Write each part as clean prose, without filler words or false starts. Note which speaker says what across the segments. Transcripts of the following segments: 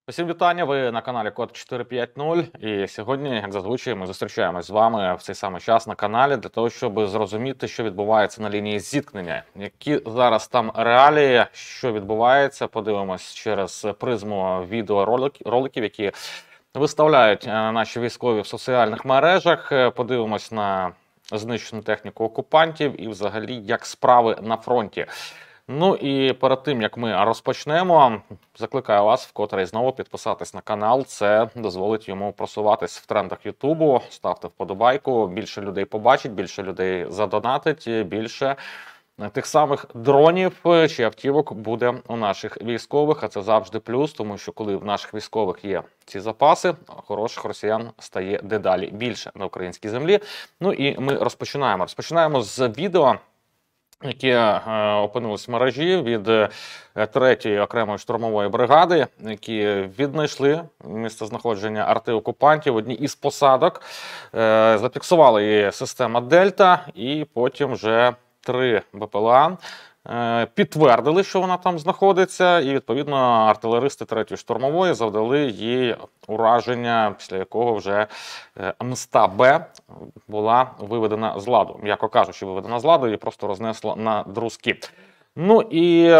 Speaker 1: Всім вітання, ви на каналі Код 450, і сьогодні, як зазвичай, ми зустрічаємось з вами в цей самий час на каналі для того, щоб зрозуміти, що відбувається на лінії зіткнення, які зараз там реалії, що відбувається, подивимось через призму відеороликів, які виставляють наші військові в соціальних мережах, подивимось на знищену техніку окупантів і взагалі, як справи на фронті. Ну і перед тим, як ми розпочнемо, закликаю вас вкотре знову підписатись на канал. Це дозволить йому просуватись в трендах Ютубу. Ставте вподобайку, більше людей побачить, більше людей задонатить, більше тих самих дронів чи автівок буде у наших військових. А це завжди плюс, тому що коли в наших військових є ці запаси, хороших росіян стає дедалі більше на українській землі. Ну і ми розпочинаємо. Розпочинаємо з відео, які опинились в мережі від 3-ї окремої штурмової бригади, які віднайшли місцезнаходження арти-окупантів в одній із посадок, зафіксували її система Дельта, і потім вже 3 БПЛА підтвердили, що вона там знаходиться, і відповідно артилеристи 3-ї штурмової завдали їй ураження, після якого вже МСТА-Б була виведена з ладу. М'яко кажучи, виведена з ладу, її просто рознесло на друзки. Ну і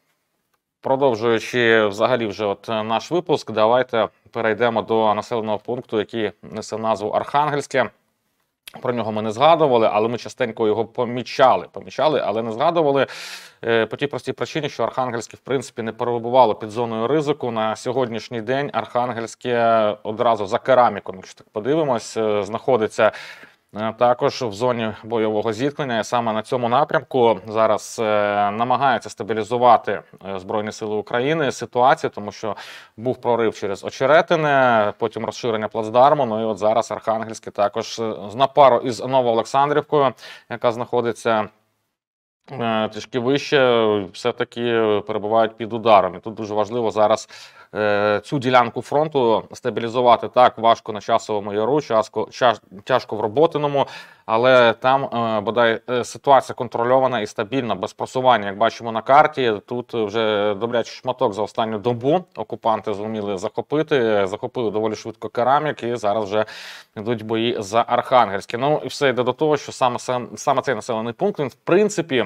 Speaker 1: продовжуючи взагалі вже наш випуск, давайте перейдемо до населеного пункту, який несе назву Архангельське. Про нього ми не згадували, але ми частенько його помічали, але не згадували по тій простій причині, що Архангельське, в принципі, не перебувало під зоною ризику. На сьогоднішній день Архангельське одразу за кераміком, якщо так подивимось, знаходиться також в зоні бойового зіткнення. І саме на цьому напрямку зараз намагаються стабілізувати Збройні Сили України ситуацію, тому що був прорив через Очеретине, потім розширення плацдарму. Ну і от зараз Архангельське також на пару із Новоолександрівкою, яка знаходиться трішки вище, все-таки перебувають під ударом. І тут дуже важливо зараз цю ділянку фронту стабілізувати. Так, важко на Часовому Яру, тяжко в Роботиному, але там, бодай, ситуація контрольована і стабільна, без просування. Як бачимо на карті, тут вже добрячий шматок за останню добу окупанти зуміли захопили доволі швидко керамік, і зараз вже йдуть бої за Архангельське. Ну і все йде до того, що саме цей населений пункт, він в принципі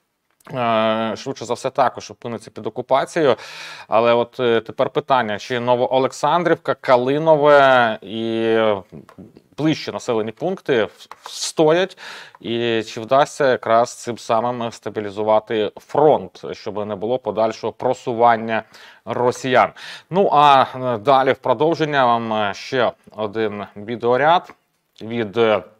Speaker 1: швидше за все також опиниться під окупацією. Але от тепер питання, чи Новоолександрівка, Калинове і ближчі населені пункти встоять, і чи вдасться якраз цим самим стабілізувати фронт, щоб не було подальшого просування росіян. Ну а далі в продовження вам ще один відеоряд від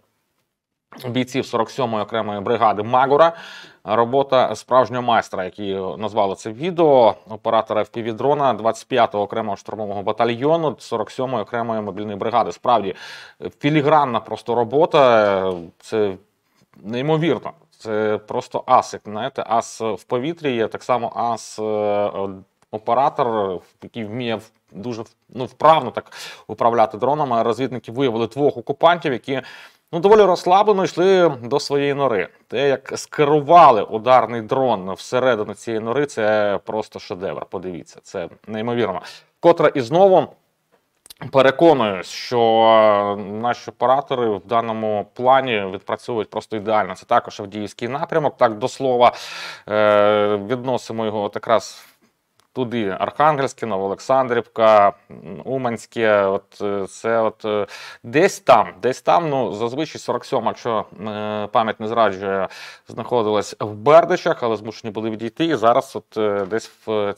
Speaker 1: бійців 47-ї окремої бригади Магура. Робота справжнього майстра, який назвали це відео, оператора FPV-дрона 25-го окремого штурмового батальйону 47-ї окремої мобільної бригади. Справді, філігранна просто робота, це неймовірно. Це просто ас, як знаєте, ас в повітрі є, так само ас оператор, який вміє дуже вправно так управляти дронами. Розвідники виявили 2 окупантів, які доволі розслаблено йшли до своєї нори. Те, як скерували ударний дрон всередину цієї нори, це просто шедевр. Подивіться, це неймовірно. Котре і знову переконуюсь, що наші оператори в даному плані відпрацьовують просто ідеально. Це також Авдіївський напрямок, так до слова, відносимо його якраз туди: Архангельське, Новоолександрівка, Уманське, десь там, ну, зазвичай 47, якщо пам'ять не зраджує, знаходилась в Бердичах, але змушені були відійти, і зараз десь в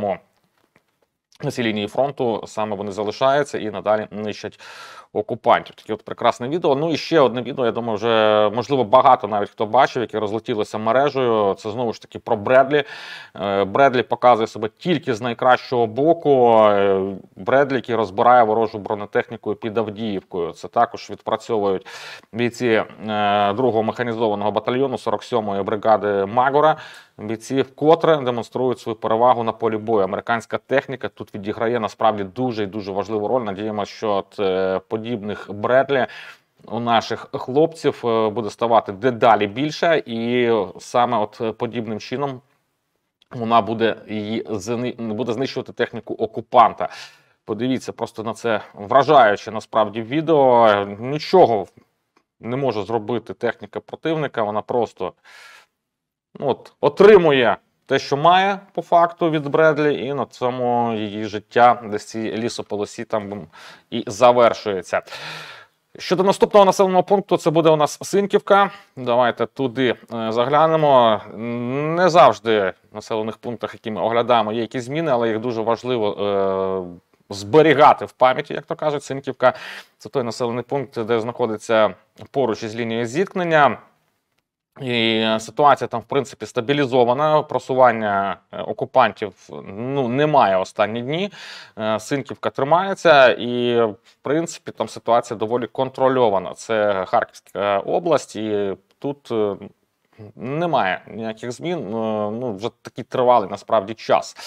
Speaker 1: на цій лінії фронту саме вони залишаються і надалі нищать окупантів. Таке прекрасне відео. Ну і ще одне відео, я думаю, вже, можливо, багато навіть хто бачив, яке розлетілося мережею. Це знову ж таки про Бредлі. Бредлі показує себе тільки з найкращого боку. Бредлі, який розбирає ворожу бронетехніку під Авдіївкою. Це також відпрацьовують бійці 2-го механізованого батальйону 47-ї бригади Магура. Бійці вкотре демонструють свою перевагу на полі бою. Американська техніка тут відіграє насправді дуже і дуже важливу роль. Надіємося, що подібних Бредлі у наших хлопців буде ставати дедалі більше, і саме подібним чином вона буде знищувати техніку окупанта. Подивіться просто на це вражаюче насправді відео. Нічого не може зробити техніка противника, вона просто отримує те, що має по факту від Бредлі, і на цьому її життя десь цій лісополосі там і завершується. Щодо наступного населеного пункту, це буде у нас Синьківка. Давайте туди заглянемо. Не завжди в населених пунктах, які ми оглядаємо, є якісь зміни, але їх дуже важливо зберігати в пам'яті, як то кажуть. Синьківка – це той населений пункт, де знаходиться поруч із лінією зіткнення. І ситуація там, в принципі, стабілізована. Просування окупантів немає останні дні. Синьківка тримається і, в принципі, там ситуація доволі контрольована. Це Харківська область, і тут немає ніяких змін. Вже такий тривалий, насправді, час.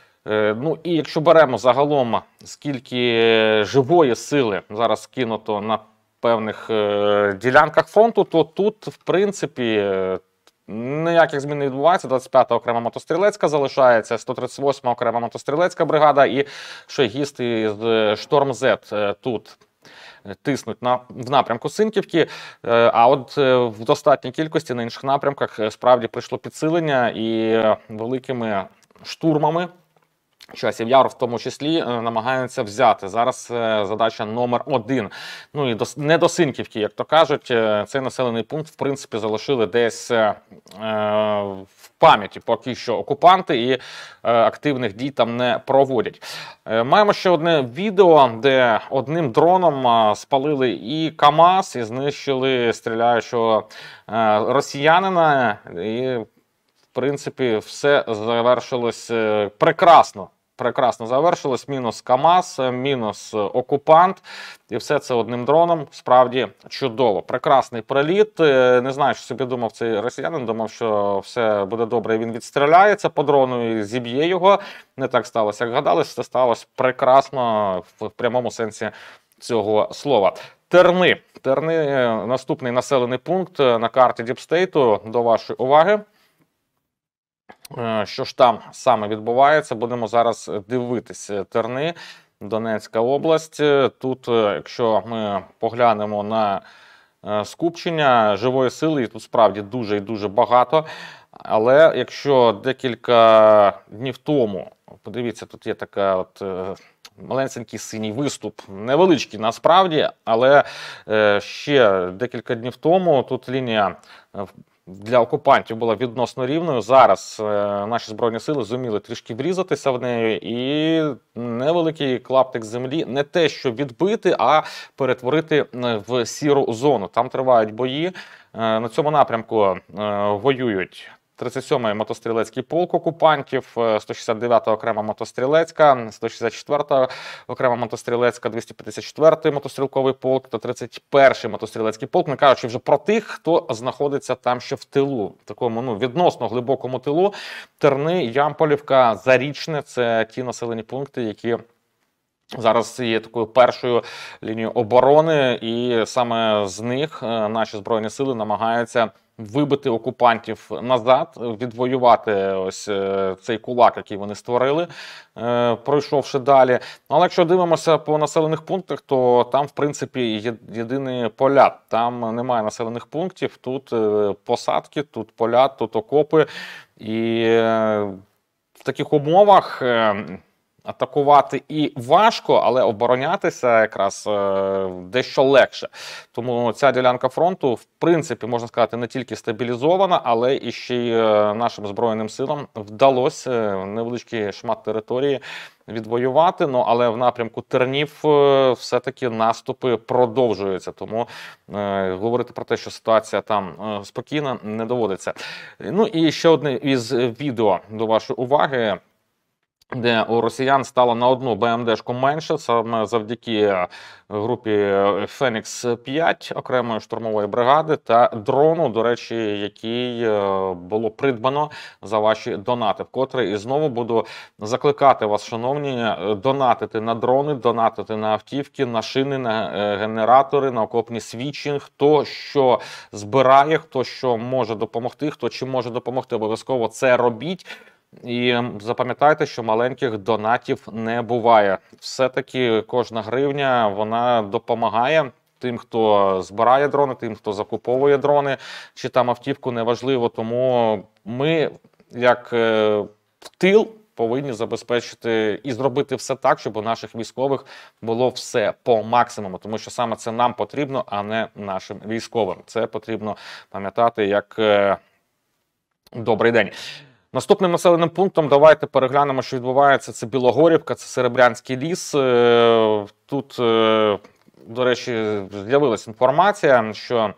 Speaker 1: І якщо беремо загалом, скільки живої сили зараз кинуто на певних ділянках фронту, то тут, в принципі, ніяких змін не відбувається. 25-та окрема мотострілецька залишається, 138-ма окрема мотострілецька бригада і шайгісти з Шторм З тут тиснуть в напрямку Синьківки, а от в достатній кількості на інших напрямках справді прийшло підсилення і великими штурмами Часів Яр в тому числі намагаються взяти. Зараз задача номер 1. І не до Синьківки, як то кажуть, цей населений пункт, в принципі, залишили десь в пам'яті поки що окупанти і активних дій там не проводять. Маємо ще одне відео, де одним дроном спалили і КАМАЗ, і знищили стріляючого росіянина, і в принципі все завершилось прекрасно. Прекрасно завершилось. Мінус КАМАЗ, мінус окупант. І все це одним дроном. Справді чудово. Прекрасний приліт. Не знаю, що собі думав цей росіянин. Думав, що все буде добре, і він відстріляється по дрону і зіб'є його. Не так сталося, як гадали. Все сталося прекрасно в прямому сенсі цього слова. Терни. Терни – наступний населений пункт на карті Діпстейту. До вашої уваги. Що ж там саме відбувається, будемо зараз дивитися. Терни, Донецька область. Тут, якщо ми поглянемо на скупчення живої сили, тут справді дуже і дуже багато. Але якщо декілька днів тому, подивіться, тут є така маленький синій виступ, невеличкий насправді, але ще декілька днів тому тут лінія для окупантів була відносно рівною. Зараз наші Збройні сили зуміли трішки врізатися в неї і невеликий клаптик землі не те, що відбити, а перетворити в сіру зону. Там тривають бої. На цьому напрямку воюють 37-й мотострілецький полк окупантів, 169-та окрема мотострілецька, 164-та окрема мотострілецька, 254-й мотострілковий полк та 31-й мотострілецький полк, не кажучи вже про тих, хто знаходиться там ще в тилу, в такому відносно глибокому тилу. Терни, Ямполівка, Зарічне – це ті населені пункти, які зараз є такою першою лінією оборони, і саме з них наші Збройні сили намагаються вибити окупантів назад, відвоювати ось цей кулак, який вони створили, пройшовши далі. Але якщо дивимося по населених пунктах, то там, в принципі, єдиний поля. Там немає населених пунктів, тут посадки, тут поля, тут окопи. І в таких умовах атакувати і важко, але оборонятися якраз дещо легше. Тому ця ділянка фронту, в принципі, можна сказати, не тільки стабілізована, але і ще й нашим Збройним силам вдалося невеличкий шмат території відвоювати. Але в напрямку Тернів все-таки наступи продовжуються. Тому говорити про те, що ситуація там спокійна, не доводиться. І ще одне із відео до вашої уваги, де у росіян стало на одну БМДшку менше, саме завдяки групі «Фенікс-5» окремої штурмової бригади та дрону, до речі, який було придбано за ваші донати. Вкотре і знову буду закликати вас, шановні, донатити на дрони, донатити на автівки, на шини, на генератори, на окопні свічі. Хто що збирає, хто що може допомогти, хто чим може допомогти, обов'язково це робіть. І запам'ятайте, що маленьких донатів не буває. Все-таки кожна гривня, вона допомагає тим, хто збирає дрони, тим, хто закуповує дрони, чи там автівку, неважливо. Тому ми, як тил, повинні забезпечити і зробити все так, щоб у наших військових було все по максимуму, тому що саме це нам потрібно, а не нашим військовим. Це потрібно пам'ятати як добрий день. Наступним населеним пунктом давайте переглянемо, що відбувається. Це Білогорівка, це Серебрянський ліс. Тут, до речі, з'явилася інформація, що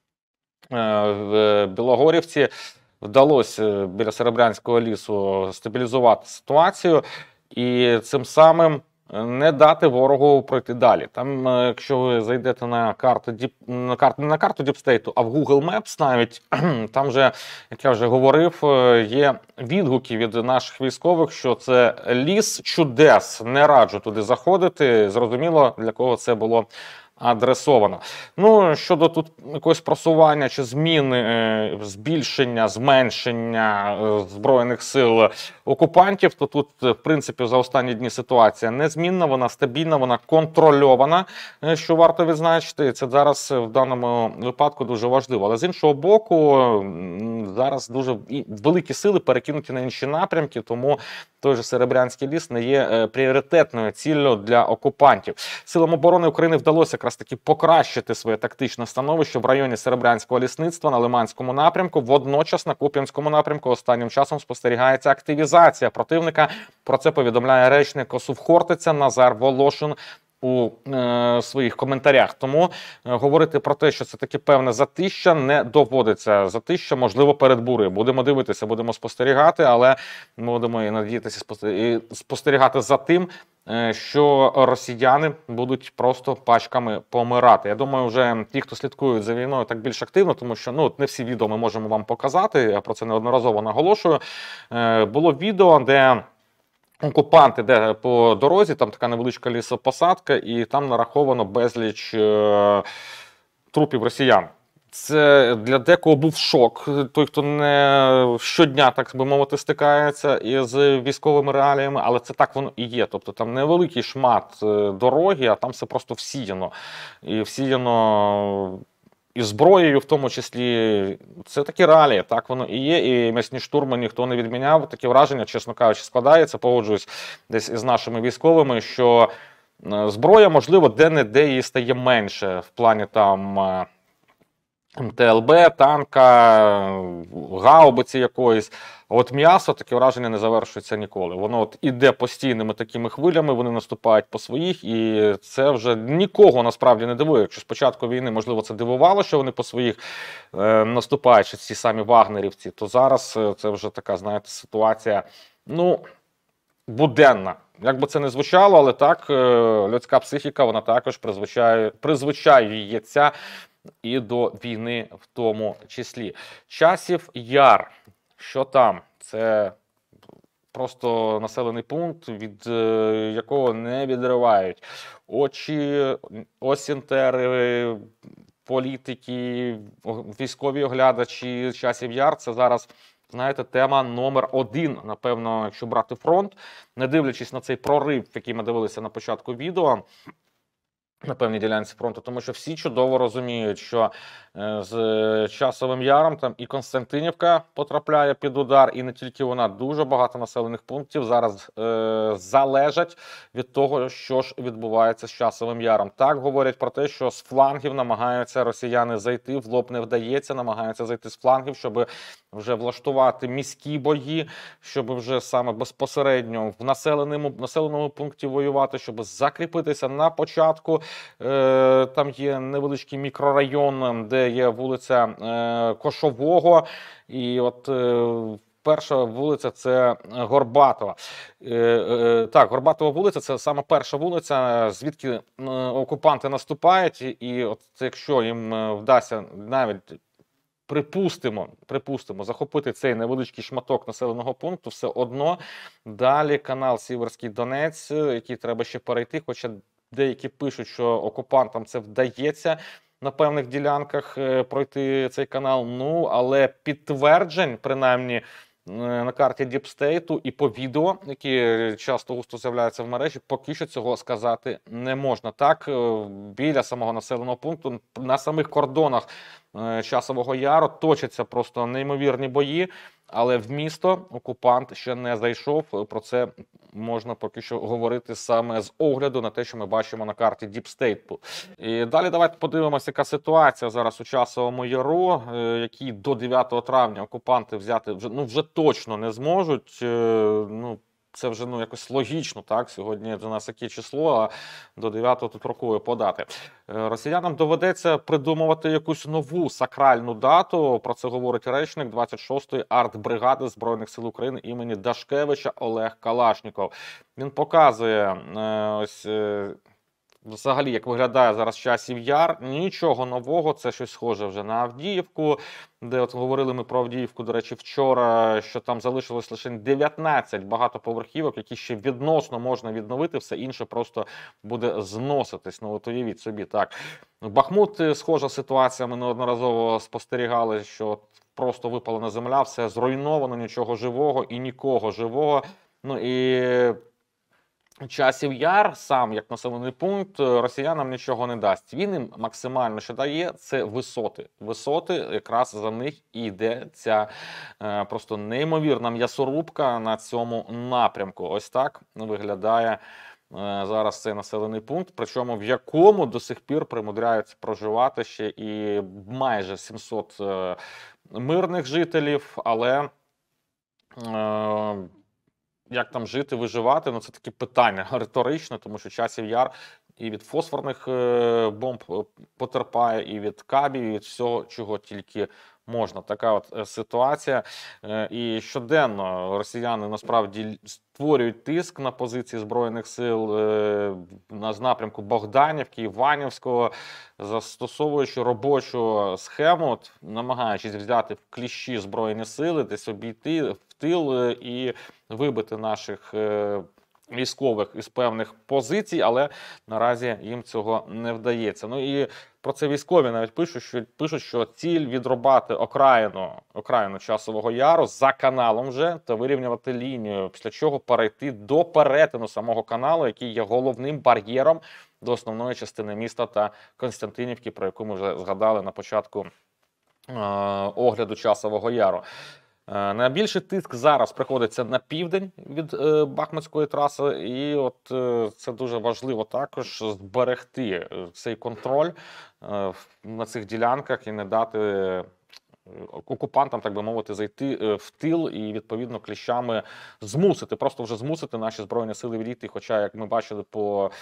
Speaker 1: в Білогорівці вдалося біля Серебрянського лісу стабілізувати ситуацію і цим самим не дати ворогу пройти далі. Там, якщо ви зайдете на карту, не на карту Діпстейту, а в Google Maps навіть, там вже, як я вже говорив, є відгуки від наших військових, що це ліс чудес, не раджу туди заходити. Зрозуміло, для кого це було адресовано. Ну, щодо тут якогось просування чи зміни, збільшення, зменшення Збройних сил окупантів, то тут, в принципі, за останні дні ситуація незмінна, вона стабільна, вона контрольована, що варто відзначити. І це зараз в даному випадку дуже важливо. Але з іншого боку, зараз дуже великі сили перекинуті на інші напрямки, тому той же Серебрянський ліс не є пріоритетною ціллю для окупантів. Силам оборони України вдалося якраз таки покращити своє тактичне становище в районі Серебрянського лісництва на Лиманському напрямку. Водночас на Куп'янському напрямку останнім часом спостерігається активізація противника. Про це повідомляє речник ОСУ Хортиця Назар Волошин у своїх коментарях. Тому говорити про те, що це таке певне затища, не доводиться. Затища, можливо, перед бурею. Будемо дивитися, будемо спостерігати, але будемо і надіятися спостерігати за тим, що росіяни будуть просто пачками помирати. Я думаю, вже ті, хто слідкують за війною, так більш активно, тому що не всі відео ми можемо вам показати, я про це неодноразово наголошую. Було відео, де окупанти, де по дорозі, там така невеличка лісопосадка, і там нараховано безліч трупів росіян. Це для декого був шок. Той, хто не щодня, так би мовити, стикається із військовими реаліями, але це так воно і є. Тобто там невеликий шмат дороги, а там все просто всіяно. І всіяно і зброєю в тому числі. Це такі реалії, так воно і є. І м'ясні штурми ніхто не відміняв. Таке враження, чесно кажучи, складається. Погоджуюсь десь із нашими військовими, що зброя, можливо, де-не-де її стає менше в плані там ТЛБ, танка, гаубиці якоїсь. А от м'ясо, таке враження, не завершується ніколи. Воно от іде постійними такими хвилями, вони наступають по своїх, і це вже нікого насправді не дивує. Якщо спочатку війни, можливо, це дивувало, що вони по своїх наступають, чи ці самі вагнерівці, то зараз це вже така, знаєте, ситуація, буденна. Як би це не звучало, але так, людська психіка, вона також призвичаюється і до війни в тому числі. Часів Яр. Що там? Це просто населений пункт, від якого не відривають очі, осінтери, політики, військові оглядачі. Часів Яр – це зараз, знаєте, тема номер 1, напевно, якщо брати фронт, не дивлячись на цей прорив, який ми дивилися на початку відео, на певній ділянці фронту, тому що всі чудово розуміють, що з Часовим Яром там і Константинівка потрапляє під удар, і не тільки вона. Дуже багато населених пунктів зараз залежать від того, що ж відбувається з Часовим Яром. Так говорять про те, що з флангів намагаються росіяни зайти, в лоб не вдається, намагаються зайти з флангів, щоб вже влаштувати міські бої, щоб вже саме безпосередньо в населеному пункті воювати, щоб закріпитися на початку. Там є невеличкий мікрорайон, де є вулиця Кошового, і от перша вулиця – це Горбатова. Так, Горбатова вулиця – це саме перша вулиця, звідки окупанти наступають, і от якщо їм вдасться навіть припустимо, захопити цей невеличкий шматок населеного пункту, все одно далі канал Сіверський Донець, який треба ще перейти, хоча деякі пишуть, що окупантам це вдається на певних ділянках пройти цей канал, але підтверджень, принаймні, на карті Діпстейту і по відео, які часто густо з'являються в мережі, поки що цього сказати не можна. Так, біля самого населеного пункту, на самих кордонах Часового Яру точаться просто неймовірні бої, але в місто окупант ще не зайшов. Про це можна поки що говорити саме з огляду на те, що ми бачимо на карті Діпстейту. І далі давайте подивимося, яка ситуація зараз у Часовому Яру, які до 9 травня окупанти взяти вже точно не зможуть. Це вже якось логічно, так? Сьогодні до нас яке число, а до 9-го тут рокою подати. Росіянам доведеться придумувати якусь нову сакральну дату. Про це говорить речник 26-ї артбригади Збройних сил України імені Дашкевича Олег Калашніков. Він показує ось взагалі, як виглядає зараз Часів Яр. Нічого нового, це щось схоже вже на Авдіївку, де от говорили ми про Авдіївку, до речі, вчора, що там залишилось лише 19 багатоповерхівок, які ще відносно можна відновити, все інше просто буде зноситись. От уявіть собі, так. Бахмут, схожа ситуація, ми неодноразово спостерігали, що просто випалена земля, все зруйновано, нічого живого і нікого живого. І Часів Яр сам, як населений пункт, росіянам нічого не дасть. Він їм максимально, що дає, це висоти. Висоти, якраз за них і йде ця просто неймовірна м'ясорубка на цьому напрямку. Ось так виглядає зараз цей населений пункт, причому в якому до сих пір примудряються проживати ще і майже 700 мирних жителів, але як там жити, виживати, це таке питання риторичне, тому що Часів Яр і від фосфорних бомб потерпає, і від кабів, і від всього, чого тільки можна. Така от ситуація. І щоденно росіяни насправді створюють тиск на позиції Збройних сил з напрямку Богданівки, Іванівського, застосовуючи робочу схему, намагаючись взяти в кліщі Збройні сили, десь обійти в тил і вибити наших військових із певних позицій, але наразі їм цього не вдається. І про це військові навіть пишуть, що ціль відрубати окраїну Часового Яру за каналом вже та вирівнювати лінію, після чого перейти до перетину самого каналу, який є головним бар'єром до основної частини міста та Костянтинівки, про яку ми вже згадали на початку огляду Часового Яру. Найбільший тиск зараз приходиться на південь від Бахмутської траси, і це дуже важливо також зберегти цей контроль на цих ділянках і не дати окупантам, так би мовити, зайти в тил і, відповідно, кліщами просто вже змусити наші Збройні сили відійти. Хоча, як ми бачили по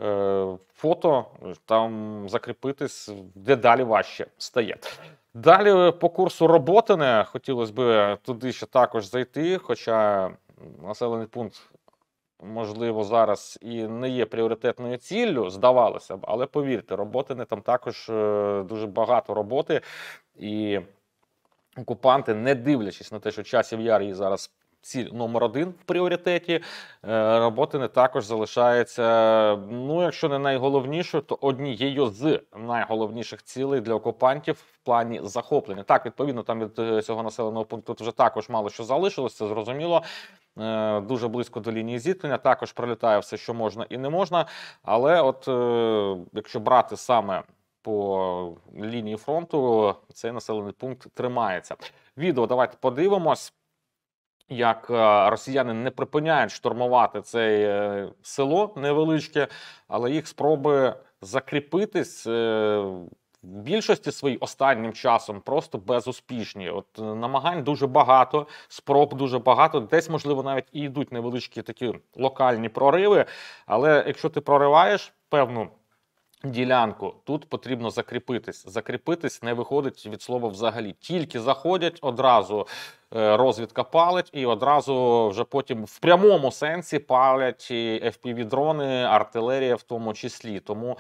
Speaker 1: фото, там закріпитись дедалі важче стає. Далі по курсу Роботине хотілося б туди ще також зайти, хоча населений пункт, можливо, зараз і не є пріоритетною ціллю, здавалося б, але повірте, Роботине там також дуже багато роботи, і окупанти, не дивлячись на те, що Часів Яр є зараз ціль номер 1 в пріоритеті, Роботине також залишається, якщо не найголовнішою, то однією з найголовніших цілей для окупантів в плані захоплення. Так, відповідно, там від цього населеного пункту вже також мало що залишилось, це зрозуміло. Дуже близько до лінії зіткнення, також прилітає все, що можна і не можна, але якщо брати саме по лінії фронту, цей населений пункт тримається. Відео давайте подивимось, як росіяни не припиняють штурмувати це село невеличке, але їх спроби закріпитись в більшості своїй останнім часом просто безуспішні. Намагань дуже багато, спроб дуже багато, десь, можливо, навіть і йдуть невеличкі такі локальні прориви, але якщо ти прориваєш певну ділянку, тут потрібно закріпитись. Закріпитись не виходить від слова взагалі. Тільки заходять, одразу розвідка палить і одразу вже потім в прямому сенсі палять і FPV-дрони, артилерія в тому числі. Тому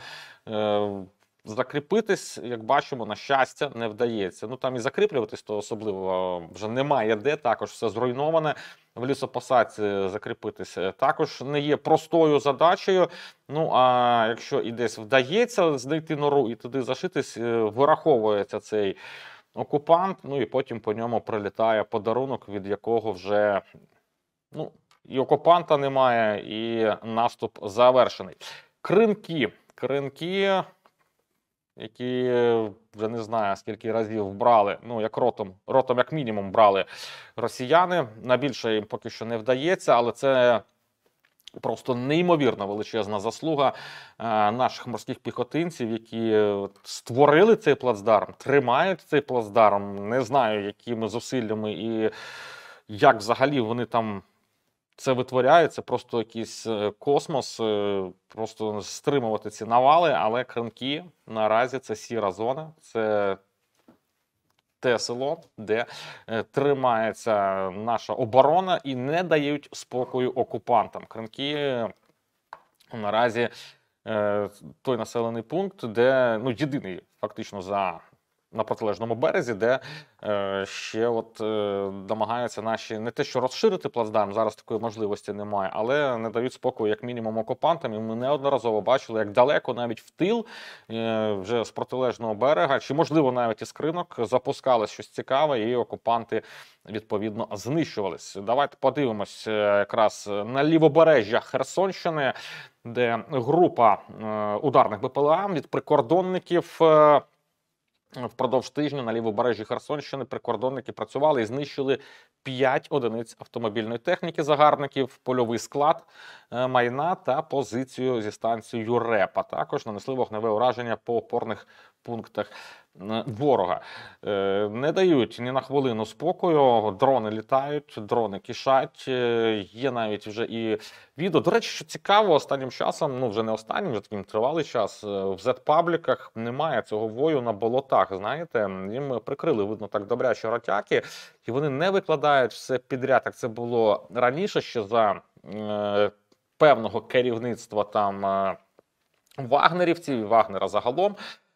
Speaker 1: закріпитись, як бачимо, на щастя, не вдається. Там і закріплюватись, то особливо вже немає де, також все зруйноване. В лісопосадці закріпитись також не є простою задачею. А якщо і десь вдається знайти нору і туди зашитись, вираховується цей окупант, ну і потім по ньому прилітає подарунок, від якого вже, ну, і окупанта немає, і наступ завершений. Кринки, які вже не знаю, скільки разів брали, ну, як ротом як мінімум брали росіяни. На більше їм поки що не вдається, але це просто неймовірно величезна заслуга наших морських піхотинців, які створили цей плацдарм, тримають цей плацдарм. Не знаю, якими зусиллями і як взагалі вони там це витворяють. Це просто якийсь космос, просто стримувати ці навали, але кринки наразі це сіра зона, це те село, де тримається наша оборона і не дають спокою окупантам. Кринки наразі той населений пункт, де, ну, єдиний фактично на протилежному березі, де ще намагаються наші не те, що розширити плацдарм, зараз такої можливості немає, але не дають спокою як мінімум окупантам. І ми неодноразово бачили, як далеко, навіть в тил, вже з протилежного берега, чи можливо навіть із кринок, запускали щось цікаве, і окупанти відповідно знищувались. Давайте подивимось якраз на лівобережжя Херсонщини, де група ударних БПЛА від прикордонників впродовж тижня на лівобережжі Херсонщини прикордонники працювали і знищили 5 одиниць автомобільної техніки загарбників, польовий склад майна та позицію зі станцією РЕП. Також нанесли вогневе ураження по опорних пунктах ворога. Не дають ні на хвилину спокою, дрони літають, дрони кишать, є навіть вже і відео. До речі, що цікаво, останнім часом, ну вже не останнім, вже таким тривалий час, в Z-пабліках немає цього бою на болотах, знаєте, їм прикрили, видно, так добрячі ротяки, і вони не викладають все підряд, як це було раніше, ще за певного керівництва там вагнерівців і Вагнера загалом,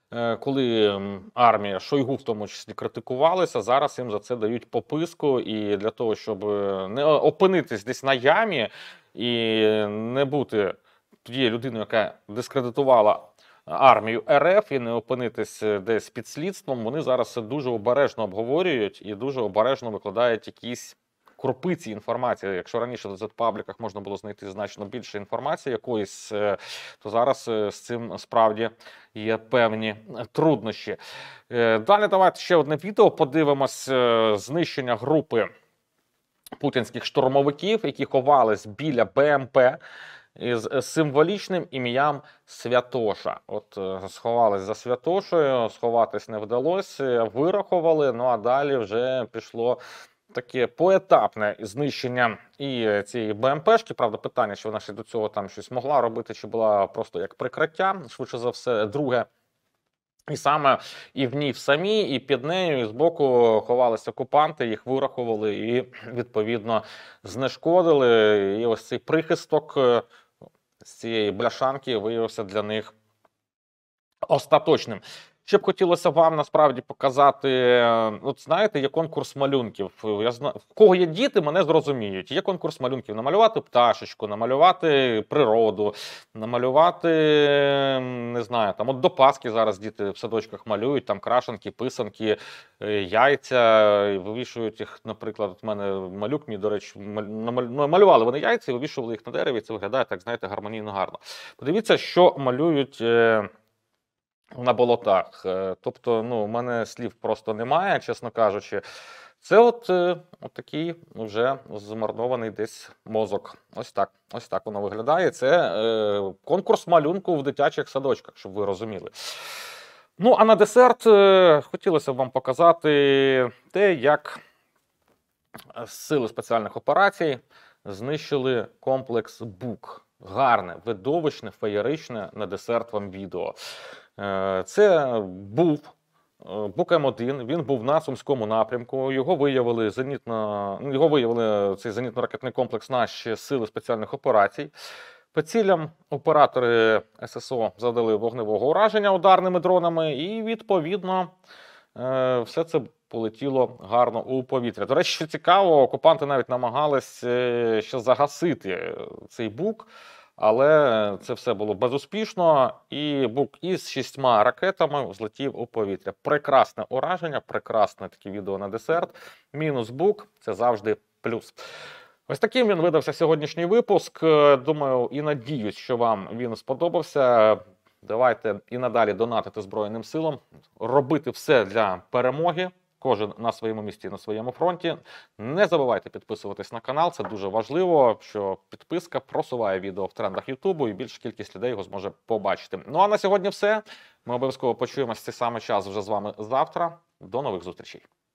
Speaker 1: коли армія Шойгу в тому числі критикувалася, зараз їм за це дають пописку, і для того, щоб не опинитись десь на ямі і не бути тією людиною, яка дискредитувала армію РФ, і не опинитись десь під слідством, вони зараз це дуже обережно обговорюють і дуже обережно викладають якісь крупиці інформації. Якщо раніше в Z-пабліках можна було знайти значно більше інформації якоїсь, то зараз з цим справді є певні труднощі. Далі давайте ще одне відео подивимось. Знищення групи путінських штурмовиків, які ховались біля БМП із символічним ім'ям Святоша. От сховались за Святошею, сховатись не вдалося, вирахували, ну а далі вже пішло таке поетапне знищення і цієї БМПшки. Правда, питання, що вона ще до цього там щось могла робити, чи була просто як прикриття, швидше за все. Друге, і саме і в ній в самій, і під нею, і збоку ховалися окупанти, їх вирахували і, відповідно, знешкодили. І ось цей прихисток з цієї бляшанки виявився для них остаточним. Ще б хотілося вам насправді показати, от знаєте, є конкурс малюнків. Я знаю, в кого є діти, мене зрозуміють. Є конкурс малюнків. Намалювати пташечку, намалювати природу, намалювати, не знаю, там от до Пасхи зараз діти в садочках малюють, там крашенки, писанки, яйця, і вивішують їх, наприклад, от в мене малюк мій, до речі, малювали вони яйця і вивішували їх на дереві, і це виглядає, так знаєте, гармонійно гарно. Подивіться, що малюють на болотах. Тобто, ну, у мене слів просто немає, чесно кажучи. Це от такий вже змарнований десь мозок. Ось так воно виглядає. Це конкурс малюнку в дитячих садочках, щоб ви розуміли. Ну, а на десерт хотілося б вам показати те, як сили спеціальних операцій знищили комплекс БУК. Гарне, видовищне, феєричне на десерт вам відео. Це був БУК М1, він був на Сумському напрямку, його виявили цей зенітно-ракетний комплекс наші сили спеціальних операцій. По цілям оператори ССО завдали вогневого ураження ударними дронами і, відповідно, все це полетіло гарно у повітря. До речі, що цікаво, окупанти навіть намагались ще загасити цей БУК, Але це все було безуспішно, і Бук із 6 ракетами злетів у повітря. Прекрасне ураження, прекрасне таке відео на десерт. Мінус Бук – це завжди плюс. Ось таким він видався сьогоднішній випуск. Думаю і надіюсь, що вам він сподобався. Давайте і надалі донатити Збройним силам, робити все для перемоги. Кожен на своєму місці, на своєму фронті. Не забувайте підписуватись на канал, це дуже важливо, що підписка просуває відео в трендах Ютубу і більша кількість людей його зможе побачити. Ну а на сьогодні все. Ми обов'язково почуємося в цей самий час вже з вами завтра. До нових зустрічей.